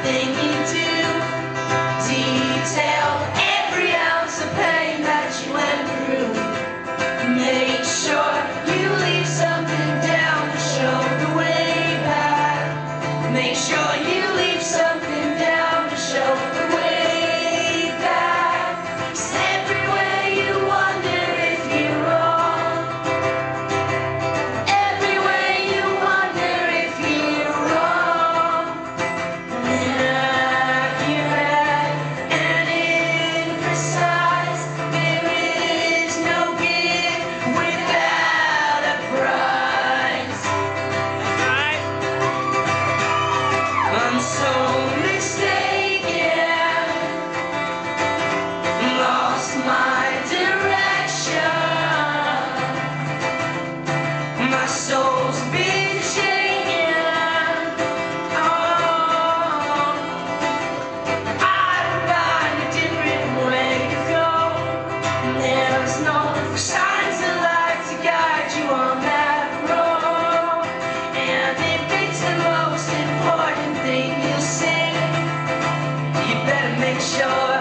everything you do. Detail every ounce of pain that you went through. Make sure you leave something down to show the way back. Make sure you leave something down to show the way back. 'Cause everywhere you wonder if you're wrong. Everywhere you wonder if you're wrong. Accurate and imprecise. There is no gift without a price. I'm so mistaken, lost my direction. My soul's been shaken. Oh, I'd find a different way to go. There's no signs of light to guide you on that road. And if it's the most important thing you say, you better make sure